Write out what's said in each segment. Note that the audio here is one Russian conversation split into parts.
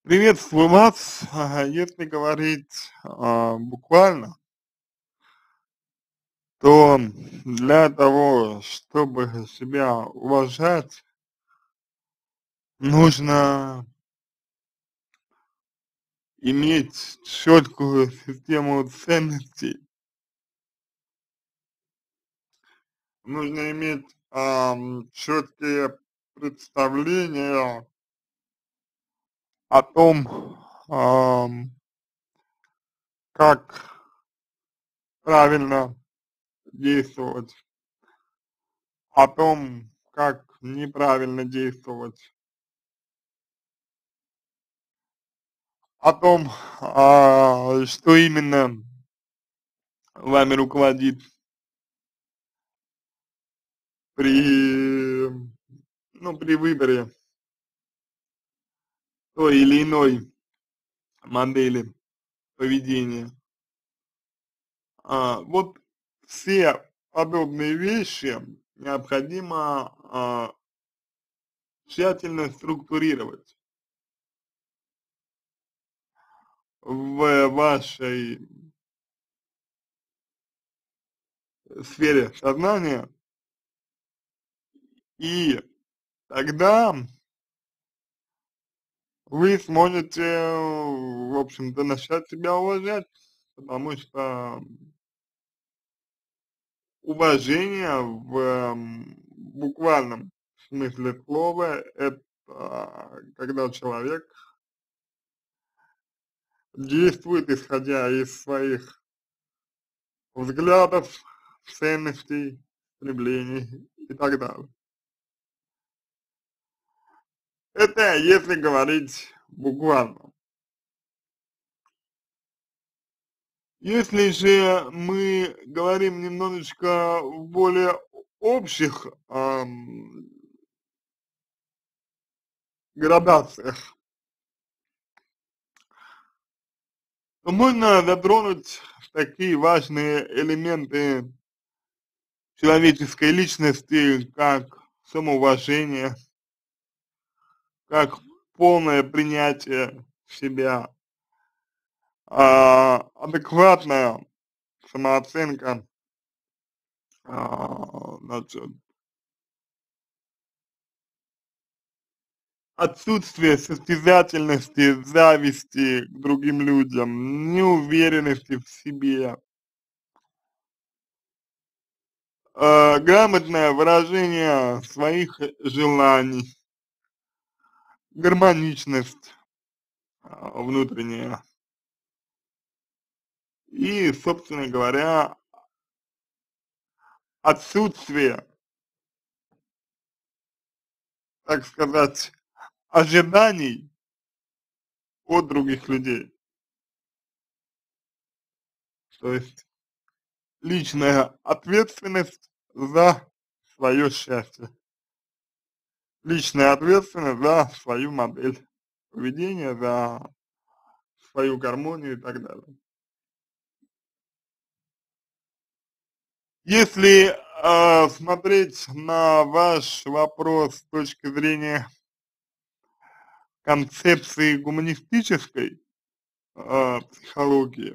Приветствую вас. Если говорить буквально, то для того, чтобы себя уважать, нужно иметь четкую систему ценностей, нужно иметь четкие представления о том, ам, как правильно действовать, о том, как неправильно действовать, о том, что именно вами руководит при, при выборе той или иной модели поведения. Вот все подобные вещи необходимо тщательно структурировать в вашей сфере сознания, и тогда вы сможете, в общем-то, начать себя уважать, потому что уважение в буквальном смысле слова — это когда человек действует, исходя из своих взглядов, ценностей, стремлений и так далее. Это если говорить буквально. Если же мы говорим немножечко в более общих градациях, то можно затронуть такие важные элементы человеческой личности, как самоуважение, как полное принятие себя, адекватная самооценка, значит, отсутствие состязательности, зависти к другим людям, неуверенности в себе, грамотное выражение своих желаний, гармоничность внутренняя и, собственно говоря, отсутствие, так сказать, ожиданий от других людей. То есть личная ответственность за свое счастье, личная ответственность за свою модель поведения, за свою гармонию и так далее. Если смотреть на ваш вопрос с точки зрения концепции гуманистической психологии,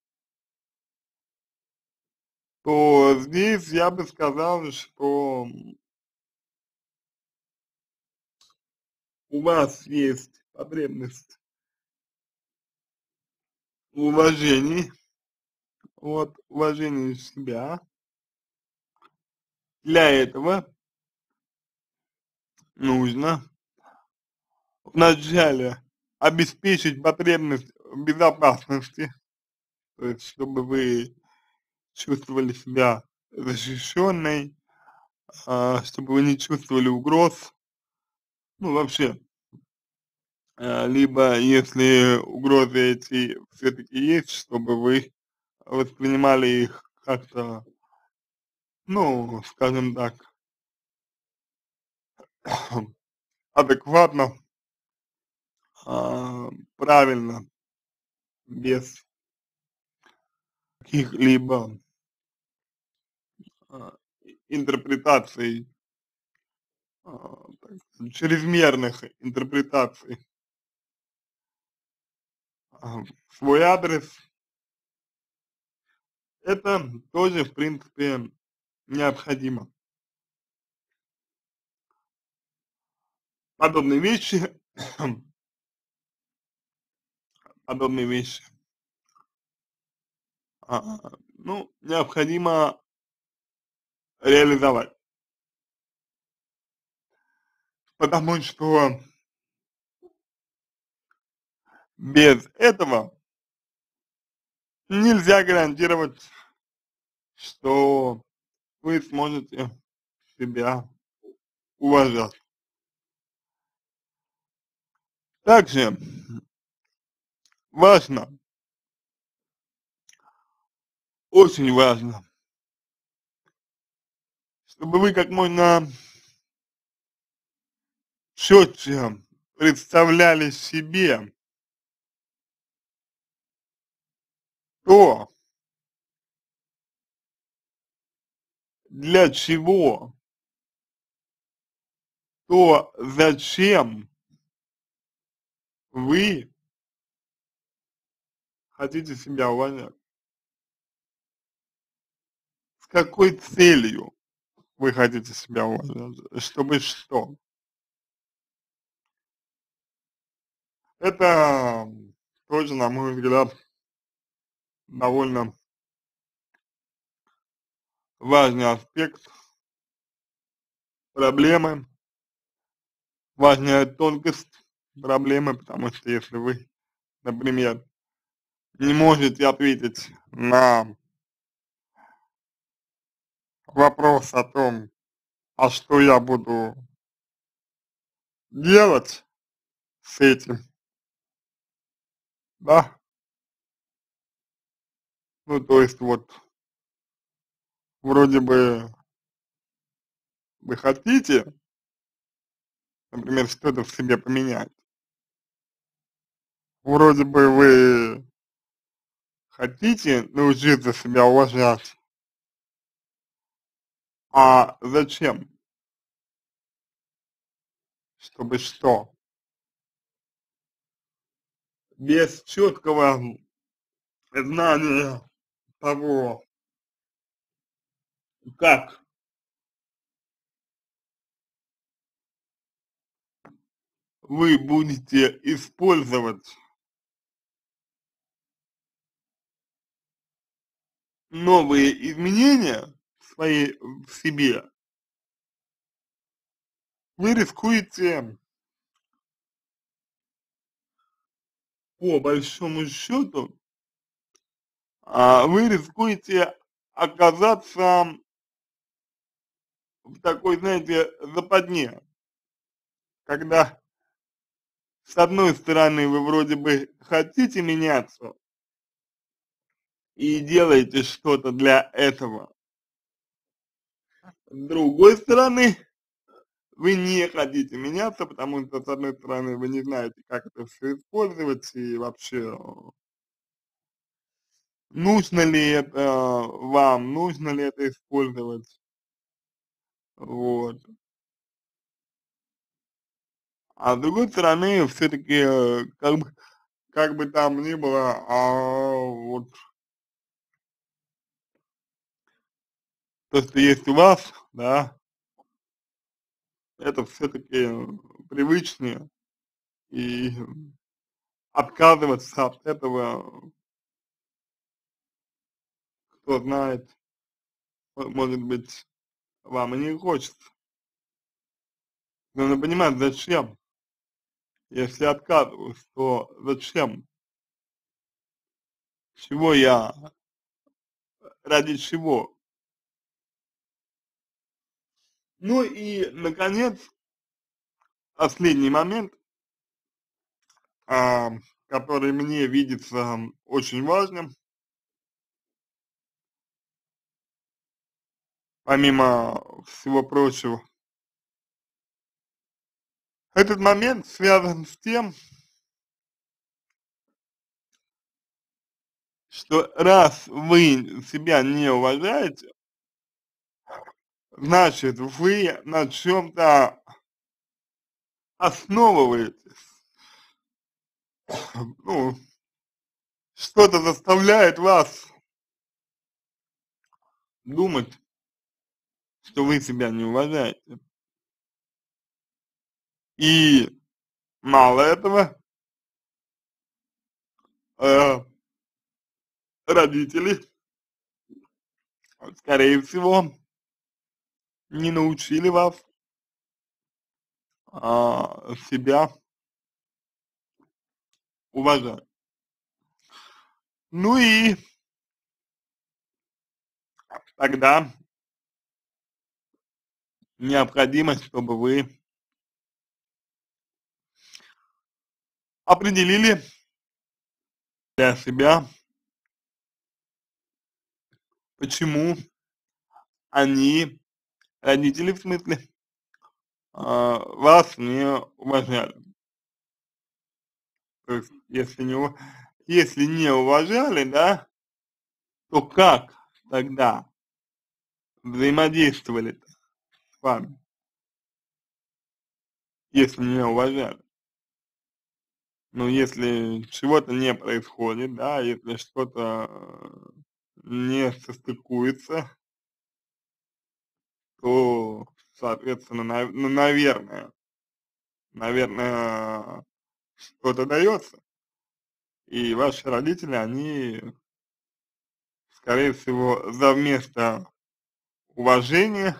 то здесь я бы сказал, что у вас есть потребность в уважении, вот, уважении себя. Для этого нужно вначале обеспечить потребность в безопасности, то есть чтобы вы чувствовали себя защищенной, чтобы вы не чувствовали угроз, ну вообще, либо если угрозы эти все-таки есть, чтобы вы воспринимали их как-то, ну, скажем так, адекватно, правильно, без каких-либо а, интерпретаций, так сказать, чрезмерных интерпретаций в свой адрес, это тоже, в принципе, необходимо. Подобные вещи, подобные вещи, ну, необходимо реализовать, потому что без этого нельзя гарантировать, что вы сможете себя уважать. Также важно, очень важно, чтобы вы как можно четче представляли себе то, для чего, то, зачем вы хотите себя уважать, с какой целью вы хотите себя уважать, чтобы что. Это тоже, на мой взгляд, довольно важный аспект проблемы, важная тонкость проблемы, потому что если вы, например, не можете ответить на вопрос о том, а что я буду делать с этим, да, ну, то есть вот вроде бы вы хотите, например, что-то в себе поменять, вроде бы вы хотите научиться себя уважать, а зачем? Чтобы что? Без четкого знания того, как вы будете использовать новые изменения в себе, вы рискуете, по большому счету, вы рискуете оказаться в такой, знаете, западне, когда с одной стороны вы вроде бы хотите меняться и делаете что-то для этого, с другой стороны вы не хотите меняться, потому что, с одной стороны, вы не знаете, как это все использовать и вообще, нужно ли это вам, нужно ли это использовать, вот. А с другой стороны, все-таки, как бы там ни было, вот то, что есть у вас, да, это все-таки привычнее, и отказываться от этого, кто знает, может быть, вам и не хочется. Нужно понимать, зачем. Если отказываюсь, то зачем? Чего я, ради чего? Ну и, наконец, последний момент, а, который мне видится очень важным, помимо всего прочего. Этот момент связан с тем, что раз вы себя не уважаете, значит, вы на чем-то основываетесь. Ну, что-то заставляет вас думать, что вы себя не уважаете. И мало этого, э, родители, скорее всего, не научили вас себя уважать. Ну и тогда необходимо, чтобы вы определили для себя, почему они, родители в смысле, вас не уважали. То есть, если не уважали, да, то как тогда взаимодействовали с вами, если не уважали? Ну, если чего-то не происходит, да, если что-то не состыкуется, то, соответственно, ну, наверное, что-то дается. И ваши родители, они, скорее всего, за вместо уважения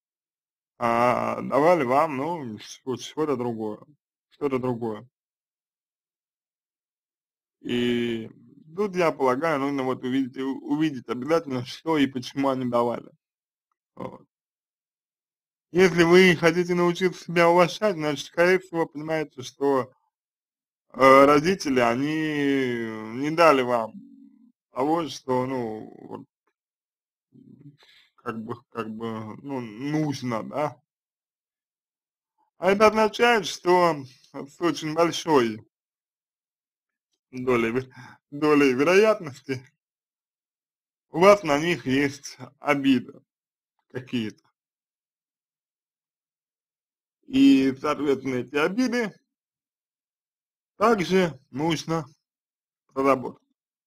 давали вам, ну, что-то другое, что-то другое. И тут, я полагаю, нужно вот увидеть обязательно, что и почему они давали. Вот. Если вы хотите научиться себя уважать, значит, скорее всего, понимаете, что родители, они не дали вам того, что, ну, вот, ну, нужно, да. А это означает, что с очень большой долей, долей вероятности у вас на них есть обиды какие-то. И, соответственно, эти обиды также нужно проработать.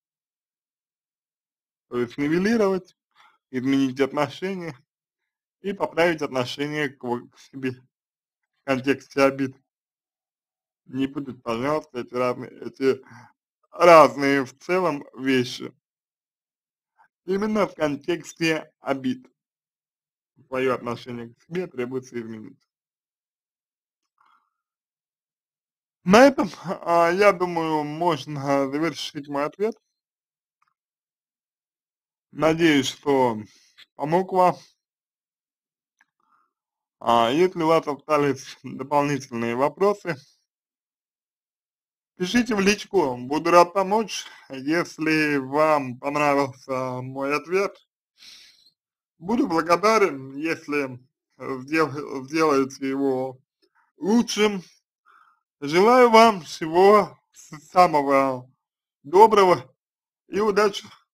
То есть нивелировать, изменить отношения и поправить отношение к себе в контексте обид. Не будет, пожалуйста, эти разные в целом вещи. Именно в контексте обид. Свое отношение к себе требуется изменить. На этом, я думаю, можно завершить мой ответ. Надеюсь, что помог вам. Если у вас остались дополнительные вопросы, пишите в личку, буду рад помочь. Если вам понравился мой ответ, буду благодарен, если сделаете его лучшим. Желаю вам всего самого доброго и удачи!